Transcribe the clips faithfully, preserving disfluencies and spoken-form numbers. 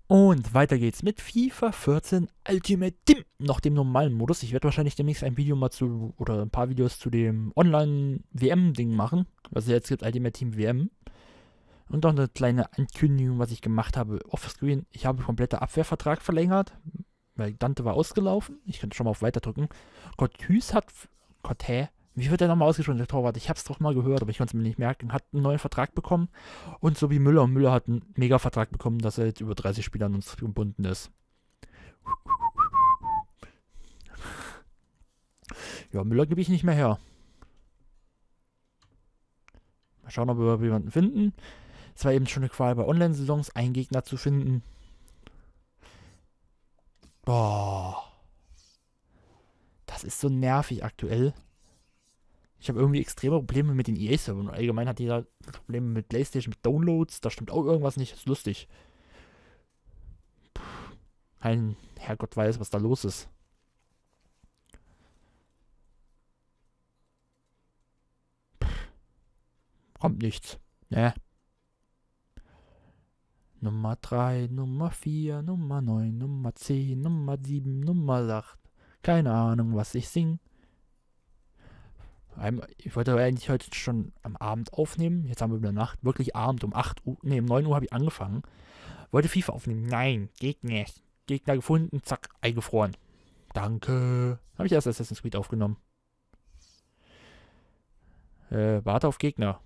Und weiter geht's mit FIFA vierzehn Ultimate Team, noch dem normalen Modus. Ich werde wahrscheinlich demnächst ein Video mal zu, oder ein paar Videos zu dem Online-W M-Ding machen. Also jetzt gibt Ultimate Team W M. Und noch eine kleine Ankündigung, was ich gemacht habe offscreen. Ich habe komplette Abwehrvertrag verlängert, weil Dante war ausgelaufen. Ich könnte schon mal auf Weiter drücken. Cotthues hat, Cotthe, wie wird der nochmal ausgesprochen, der Torwart? Ich habe es doch mal gehört, aber ich konnte es mir nicht merken. Hat einen neuen Vertrag bekommen. Und so wie Müller. Und Müller hat einen Mega-Vertrag bekommen, dass er jetzt über dreißig Spielern uns gebunden ist. Ja, Müller gebe ich nicht mehr her. Mal schauen, ob wir jemanden finden. Es war eben schon eine Qual bei Online-Saisons, einen Gegner zu finden. Boah. Das ist so nervig aktuell. Ich habe irgendwie extreme Probleme mit den E A-Servern. Allgemein hat jeder Probleme mit PlayStation, mit Downloads. Da stimmt auch irgendwas nicht. Das ist lustig. Puh. Kein Herrgott weiß, was da los ist. Puh. Kommt nichts. Ne. Nummer drei, Nummer vier, Nummer neun, Nummer zehn, Nummer sieben, Nummer acht. Keine Ahnung, was ich singe. Ich wollte eigentlich heute schon am Abend aufnehmen. Jetzt haben wir wieder Nacht. Wirklich Abend um acht Uhr. Ne, um neun Uhr habe ich angefangen. Wollte FIFA aufnehmen. Nein, geht nicht. Gegner gefunden. Zack, eingefroren. Danke. Habe ich erst Assassin's Creed aufgenommen. Äh, warte auf Gegner.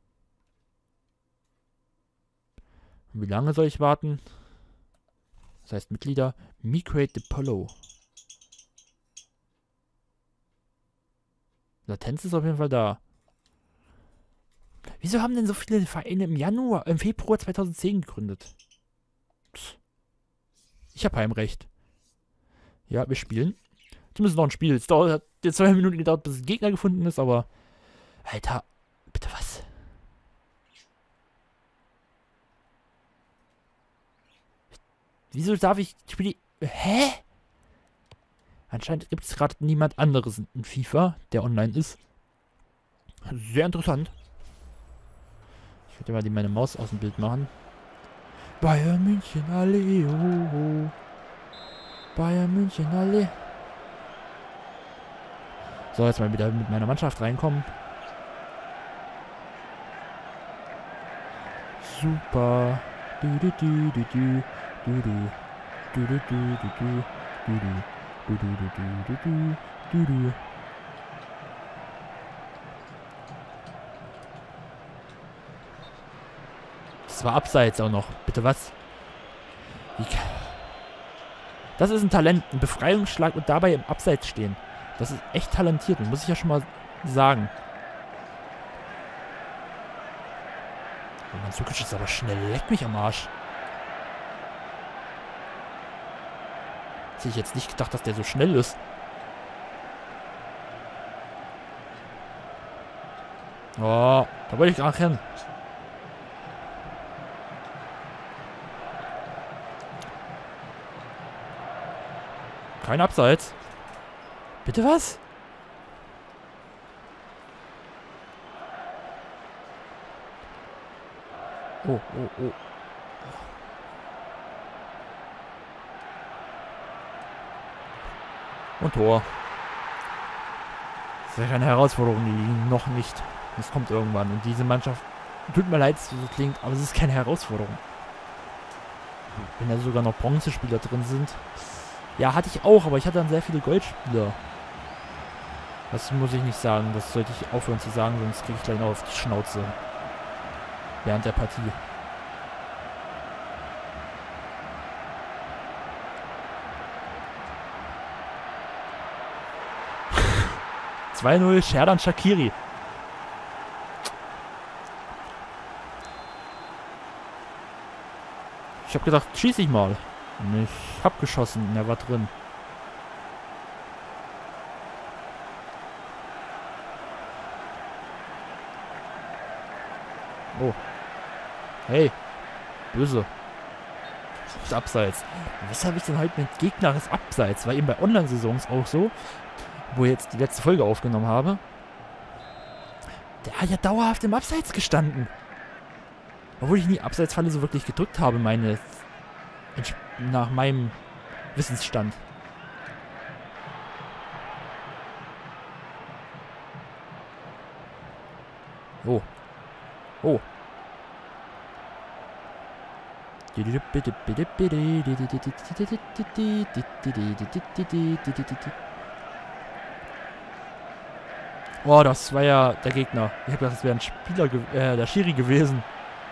Und wie lange soll ich warten? Das heißt Mitglieder. Migrate the Polo. Latenz ist auf jeden Fall da. Wieso haben denn so viele Vereine im Januar, im Februar zweitausendzehn gegründet? Psst. Ich habe Heimrecht. Ja, wir spielen. Zumindest noch ein Spiel. Es dauert, hat jetzt zwei Minuten gedauert, bis ein Gegner gefunden ist, aber... Alter, bitte was? Wieso darf ich... Spiel Hä? Anscheinend gibt es gerade niemand anderes in FIFA, der online ist. Sehr interessant. Ich würde mal die meine Maus aus dem Bild machen. Bayern München, alle, oh, oh. Bayern München, alle. So, jetzt mal wieder mit meiner Mannschaft reinkommen. Super. Du, du, du, du, du, du, du, du, du, du, du, du, du. Du, du, du, du, du, du, du. Das war abseits auch noch. Bitte was? Wie das ist ein Talent. Ein Befreiungsschlag und dabei im Abseits stehen. Das ist echt talentiert. Das muss ich ja schon mal sagen. Oh, mein Zukic ist aber schnell. Leck mich am Arsch. Hätte ich jetzt nicht gedacht, dass der so schnell ist. Oh, da wollte ich gar nicht hin. Kein Abseits. Bitte was? Oh, oh, oh. Und Tor. Das ist ja keine Herausforderung, die liegen noch nicht. Das kommt irgendwann. Und diese Mannschaft, tut mir leid, so klingt, aber es ist keine Herausforderung. Wenn da sogar noch Bronzespieler drin sind. Ja, hatte ich auch, aber ich hatte dann sehr viele Goldspieler. Das muss ich nicht sagen. Das sollte ich aufhören zu sagen, sonst kriege ich gleich noch auf die Schnauze. Während der Partie. zwei null, Xherdan Shaqiri. Ich habe gedacht, schieße ich mal. Und ich habe geschossen und er war drin. Oh. Hey. Böse. Das Abseits. Was habe ich denn heute mit Gegner des Abseits? War eben bei Online-Saisons auch so, wo ich jetzt die letzte Folge aufgenommen habe. Der hat ja dauerhaft im Abseits gestanden. Obwohl ich nie Abseitsfalle so wirklich gedrückt habe, meine nach meinem Wissensstand. Oh. Oh. Oh, das war ja der Gegner. Ich hab gedacht, das wäre ein Spieler, äh, der Schiri gewesen.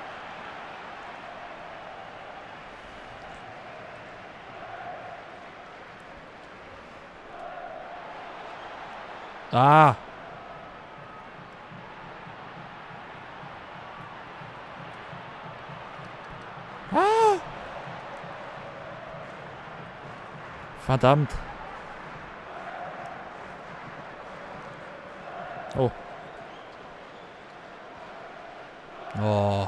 Ah. Ah. Verdammt. Oh. Oh.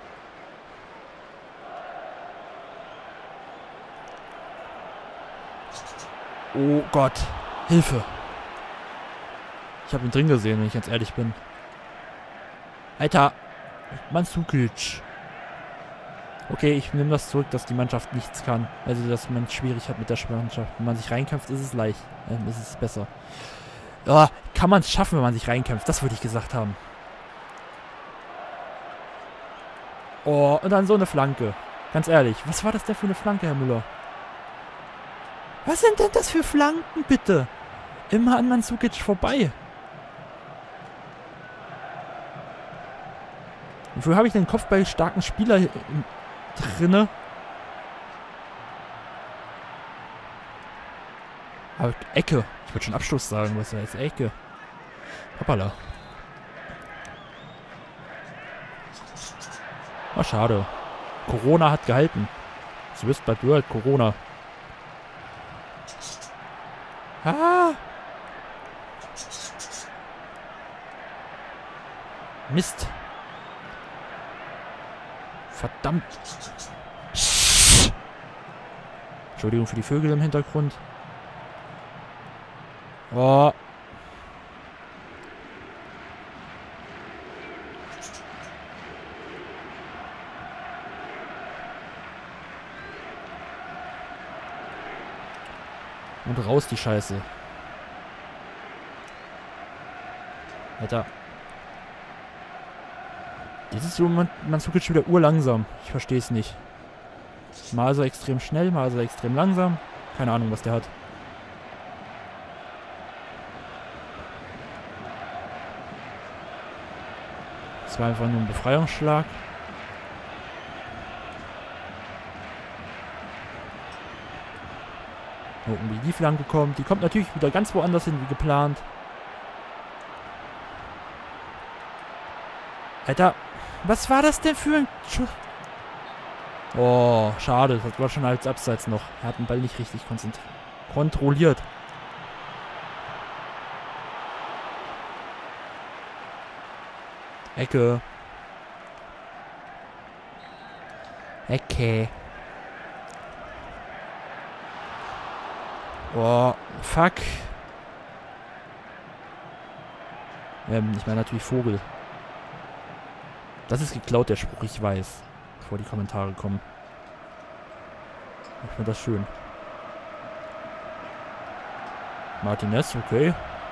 Oh Gott. Hilfe. Ich habe ihn drin gesehen, wenn ich jetzt ehrlich bin. Alter. Mandzukic. Okay, ich nehme das zurück, dass die Mannschaft nichts kann. Also, dass man es schwierig hat mit der Mannschaft. Wenn man sich reinkämpft, ist es leicht. Ähm, ist es besser. Ja, kann man es schaffen, wenn man sich reinkämpft. Das würde ich gesagt haben. Oh, und dann so eine Flanke. Ganz ehrlich, was war das denn für eine Flanke, Herr Müller? Was sind denn das für Flanken, bitte? Immer an Mandzukic vorbei. Wofür habe ich den kopfballstarken Spieler drinne? Aber Ecke. Ich würde schon Abschluss sagen, was da ist. Ecke. Hoppala. Oh, schade. Corona hat gehalten. Du bist bald World Corona. Ah! Mist. Verdammt. Entschuldigung für die Vögel im Hintergrund. Oh. Und raus die Scheiße. Alter. Jetzt ist so, man, man zuckt schon wieder urlangsam. Ich verstehe es nicht. Mal so extrem schnell, mal so extrem langsam. Keine Ahnung, was der hat. Das war einfach nur ein Befreiungsschlag. Gucken, wie die Flanke kommt. Die kommt natürlich wieder ganz woanders hin, wie geplant. Alter, was war das denn für ein... Schuh? Oh, schade. Das war schon als Abseits noch. Er hat den Ball nicht richtig konzentriert. Kontrolliert. Ecke. Ecke. Oh, fuck. Ähm, ich meine natürlich Vogel. Das ist geklaut, der Spruch, ich weiß. Bevor die Kommentare kommen. Ich finde das schön. Martinez, okay.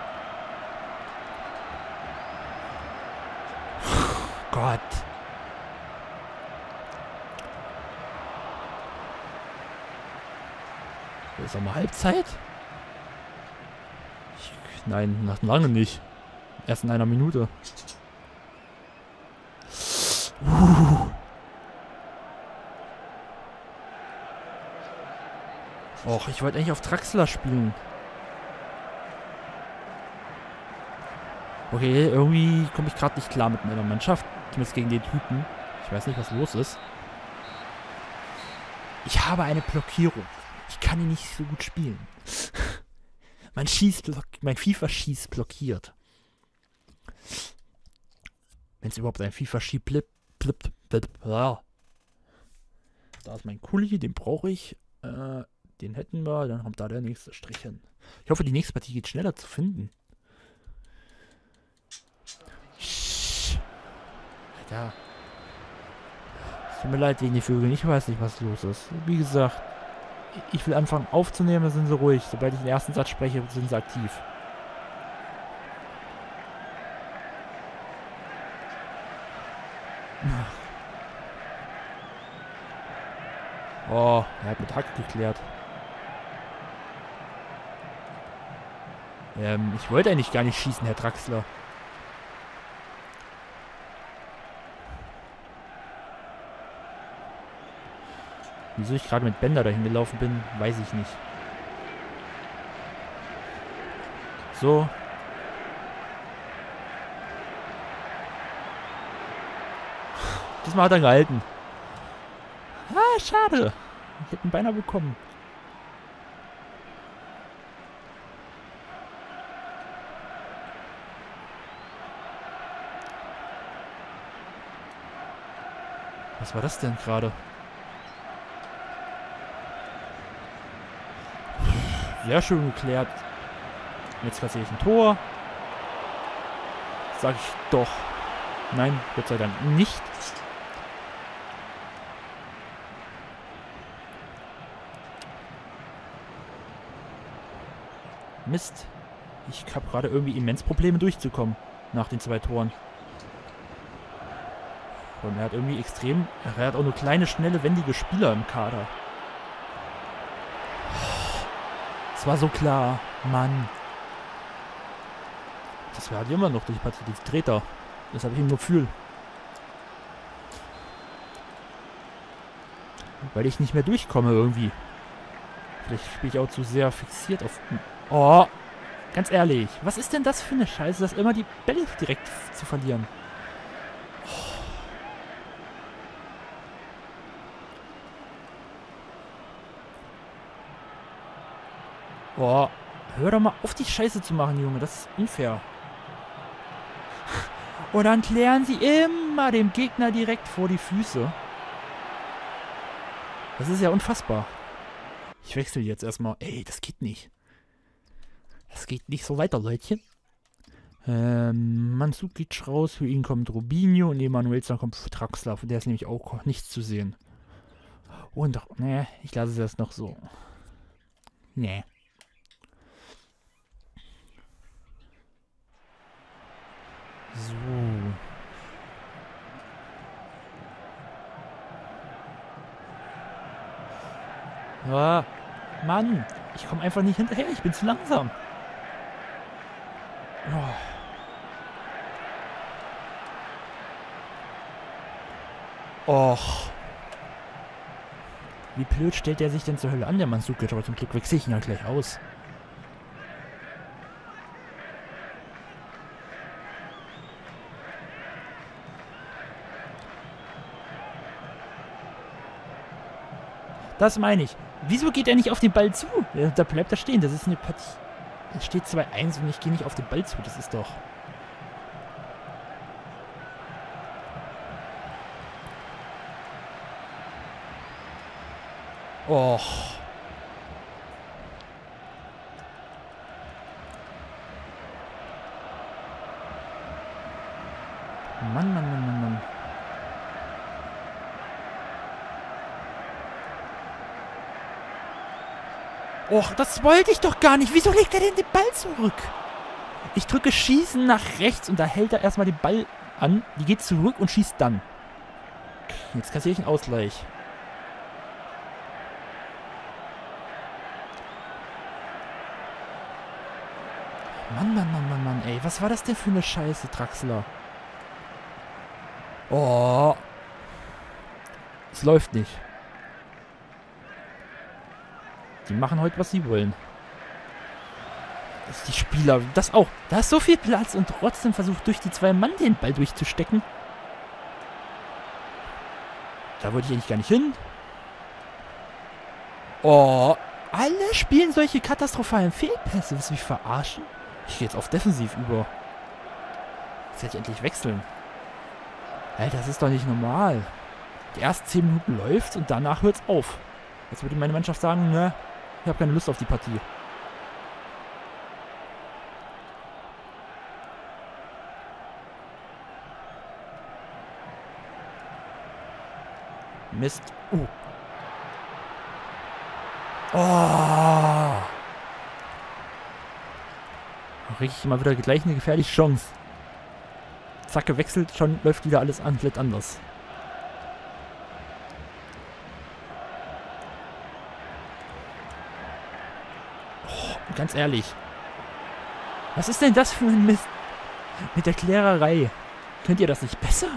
Gott. Ist auch mal Halbzeit? Ich, nein, noch lange nicht. Erst in einer Minute. Uh. Och, ich wollte eigentlich auf Draxler spielen. Okay, irgendwie komme ich gerade nicht klar mit meiner Mannschaft. Zumindest gegen den Typen. Ich weiß nicht, was los ist. Ich habe eine Blockierung. Ich kann ihn nicht so gut spielen. mein Schieß mein FIFA-Schieß blockiert. Wenn es überhaupt ein FIFA-Schieß blip, blip, blip, blip. Da ist mein Kuli, den brauche ich. Äh, den hätten wir, dann kommt da der nächste Strich hin. Ich hoffe, die nächste Partie geht schneller zu finden. Alter. Es tut mir leid wegen die Vögel, ich weiß nicht, was los ist. Wie gesagt, ich will anfangen aufzunehmen, dann sind sie ruhig. Sobald ich den ersten Satz spreche, sind sie aktiv. Oh, er hat mit Hack geklärt. Ähm, ich wollte eigentlich gar nicht schießen, Herr Draxler. Wieso ich gerade mit Bender dahin gelaufen bin, weiß ich nicht. So. Diesmal hat er gehalten. Ah, schade. Ich hätte ihn beinahe bekommen. Was war das denn gerade? Sehr schön geklärt. Jetzt kassiere ich ein Tor. Sag ich doch. Nein, Gott sei Dank nicht. Mist. Ich habe gerade irgendwie immens Probleme durchzukommen. Nach den zwei Toren. Und er hat irgendwie extrem... Er hat auch nur kleine, schnelle, wendige Spieler im Kader. Das war so klar. Mann. Das war halt immer noch durch die Partie. Die dreht er. Das habe ich im Gefühl. Weil ich nicht mehr durchkomme irgendwie. Vielleicht spiele ich auch zu sehr fixiert auf... Oh, ganz ehrlich. Was ist denn das für eine Scheiße, das immer die Bälle direkt zu verlieren? Boah, hör doch mal auf, die Scheiße zu machen, Junge. Das ist unfair. Und dann klären sie immer dem Gegner direkt vor die Füße. Das ist ja unfassbar. Ich wechsle jetzt erstmal. Ey, das geht nicht. Das geht nicht so weiter, Leutchen. Ähm, Mandzukic raus. Für ihn kommt Robinho und Emanuelson kommt für Draxler. Von der ist nämlich auch nichts zu sehen. Und, ne, ich lasse es erst noch so. Ne. So. Ah, Mann, ich komme einfach nicht hinterher, ich bin zu langsam. Oh. Och. Wie blöd stellt der sich denn zur Hölle an, der Mandzukic, aber zum Glück wechsle ich ihn ja gleich aus. Das meine ich. Wieso geht er nicht auf den Ball zu? Ja, da bleibt er stehen. Das ist eine Partie. Es steht zwei eins und ich gehe nicht auf den Ball zu. Das ist doch... Och. Mann, Mann, Mann, Mann, Mann. Och, das wollte ich doch gar nicht. Wieso legt er denn den Ball zurück? Ich drücke Schießen nach rechts und da hält er erstmal den Ball an. Die geht zurück und schießt dann. Jetzt kassiere ich einen Ausgleich. Mann, Mann, Mann, Mann, Mann, ey. Was war das denn für eine Scheiße, Draxler? Oh. Es läuft nicht. Die machen heute, was sie wollen. Das ist die Spieler, das auch. Da ist so viel Platz und trotzdem versucht durch die zwei Mann den Ball durchzustecken. Da wollte ich eigentlich gar nicht hin. Oh, alle spielen solche katastrophalen Fehlpässe. Willst du mich verarschen? Ich gehe jetzt auf Defensiv über. Jetzt hätte ich endlich wechseln. Alter, das ist doch nicht normal. Die ersten zehn Minuten läuft's und danach hört's auf. Jetzt würde meine Mannschaft sagen, ne, ich habe keine Lust auf die Partie. Mist. Uh. Oh! Richtig mal wieder gleich eine gefährliche Chance. Zack, gewechselt, schon läuft wieder alles komplett anders. Oh, ganz ehrlich. Was ist denn das für ein Mist? Mit der Klärerei. Könnt ihr das nicht besser?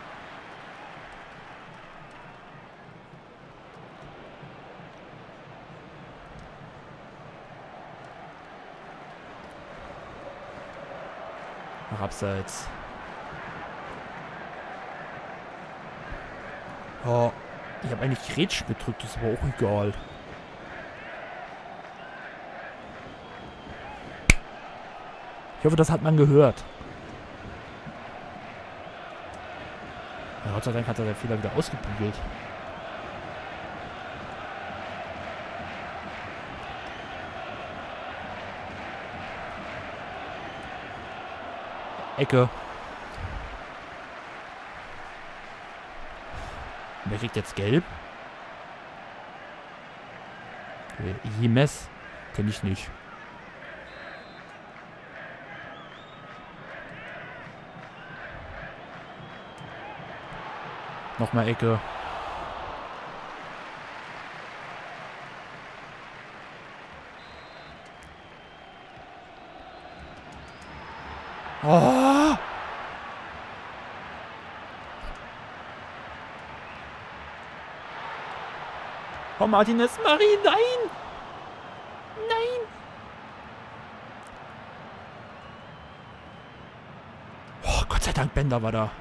Ach, abseits. Oh, ich habe eigentlich Grätschen gedrückt, ist aber auch egal. Ich hoffe, das hat man gehört. Ja, Gott sei Dank hat er den Fehler wieder ausgebügelt. Ecke. Wer kriegt jetzt gelb? Jimes? Kenn ich nicht. Nochmal Ecke. Oh! Oh, Martinez, Marie, nein! Nein! Oh, Gott sei Dank, Bender war da.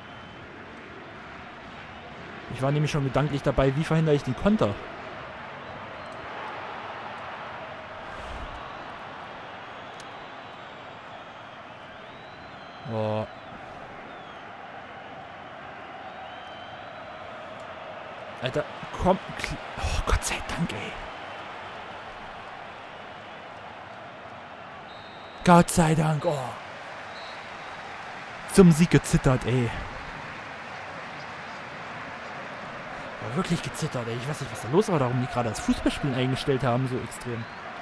Ich war nämlich schon gedanklich dabei, wie verhindere ich den Konter? Oh. Alter, komm. Oh, Gott sei Dank, ey. Gott sei Dank, oh. Zum Sieg gezittert, ey. War wirklich gezittert, ey. Ich weiß nicht, was da los war, warum die gerade das Fußballspielen eingestellt haben, so extrem.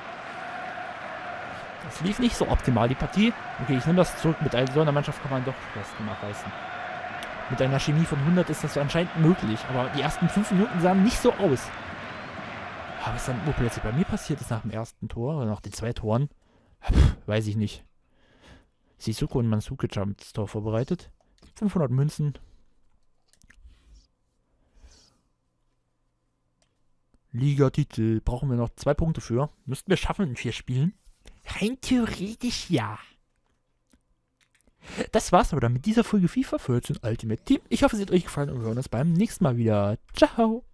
Das lief nicht so optimal, die Partie. Okay, ich nehme das zurück. Mit so einer Mannschaft kann man doch das nachreißen. Mit einer Chemie von hundert ist das anscheinend möglich. Aber die ersten fünf Minuten sahen nicht so aus. Aber was dann oh, plötzlich bei mir passiert ist nach dem ersten Tor, oder nach den zwei Toren, pff, weiß ich nicht. Sissoko und Mandzukic haben das Tor vorbereitet. fünfhundert Münzen. Ligatitel. Brauchen wir noch zwei Punkte für. Müssten wir schaffen in vier Spielen. Rein theoretisch ja. Das war's aber dann mit dieser Folge FIFA vierzehn Ultimate Team. Ich hoffe, es hat euch gefallen und wir hören uns beim nächsten Mal wieder. Ciao.